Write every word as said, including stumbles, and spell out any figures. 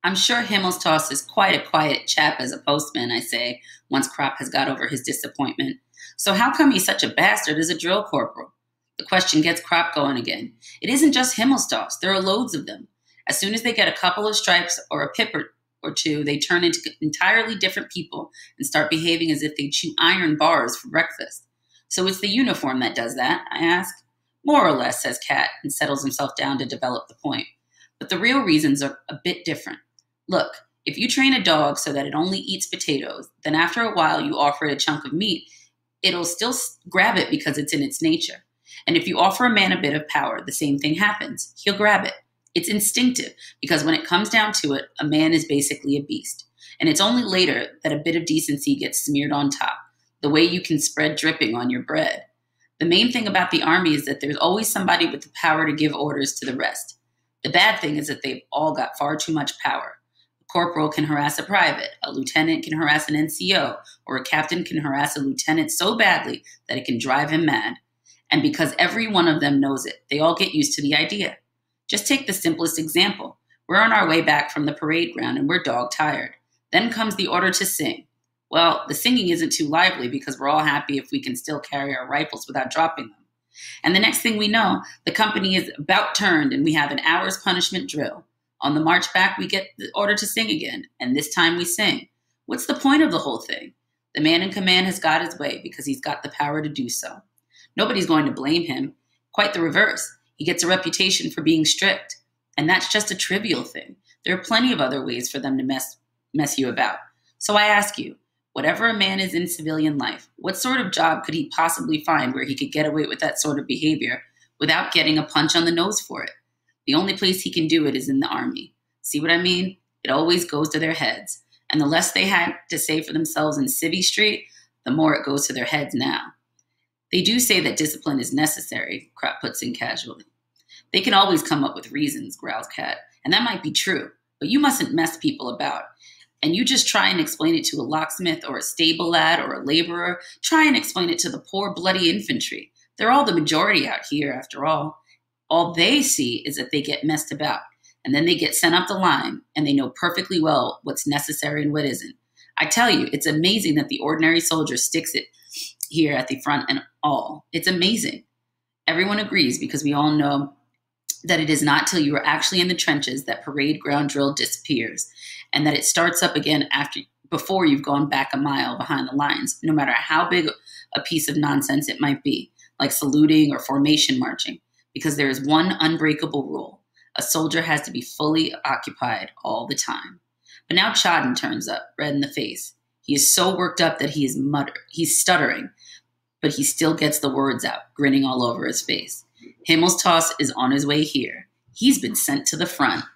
I'm sure Himmelstoss is quite a quiet chap as a postman, I say, once Kropp has got over his disappointment. So how come he's such a bastard as a drill corporal? The question gets Kropp going again. It isn't just Himmelstoss. There are loads of them. As soon as they get a couple of stripes or a pip or, or two, they turn into entirely different people and start behaving as if they chew iron bars for breakfast. So it's the uniform that does that, I ask. More or less, says Cat, and settles himself down to develop the point. But the real reasons are a bit different. Look, if you train a dog so that it only eats potatoes, then after a while you offer it a chunk of meat, it'll still grab it because it's in its nature. And if you offer a man a bit of power, the same thing happens. He'll grab it. It's instinctive because when it comes down to it, a man is basically a beast. And it's only later that a bit of decency gets smeared on top, the way you can spread dripping on your bread. The main thing about the army is that there's always somebody with the power to give orders to the rest. The bad thing is that they've all got far too much power. A corporal can harass a private, a lieutenant can harass an N C O, or a captain can harass a lieutenant so badly that it can drive him mad. And because every one of them knows it, they all get used to the idea. Just take the simplest example. We're on our way back from the parade ground and we're dog tired. Then comes the order to sing. Well, the singing isn't too lively because we're all happy if we can still carry our rifles without dropping them. And the next thing we know, the company is about turned and we have an hour's punishment drill. On the march back, we get the order to sing again, and this time we sing. What's the point of the whole thing? The man in command has got his way because he's got the power to do so. Nobody's going to blame him. Quite the reverse. He gets a reputation for being strict. And that's just a trivial thing. There are plenty of other ways for them to mess, mess you about. So I ask you, whatever a man is in civilian life, what sort of job could he possibly find where he could get away with that sort of behavior without getting a punch on the nose for it? The only place he can do it is in the army. See what I mean? It always goes to their heads. And the less they had to say for themselves in Civvy Street, the more it goes to their heads now. They do say that discipline is necessary, Kropp puts in casually. They can always come up with reasons, growls Cat, and that might be true, but you mustn't mess people about. And you just try and explain it to a locksmith or a stable lad or a laborer. Try and explain it to the poor bloody infantry. They're all the majority out here, after all. All they see is that they get messed about, and then they get sent up the line, and they know perfectly well what's necessary and what isn't. I tell you, it's amazing that the ordinary soldier sticks it here at the front and all. It's amazing. Everyone agrees because we all know that it is not till you are actually in the trenches that parade ground drill disappears, and that it starts up again after before you've gone back a mile behind the lines, no matter how big a piece of nonsense it might be, like saluting or formation marching, because there is one unbreakable rule. A soldier has to be fully occupied all the time. But now Chadden turns up, red in the face. He is so worked up that he is mutter, he's stuttering, but he still gets the words out, grinning all over his face. Himmelstoss is on his way here. He's been sent to the front.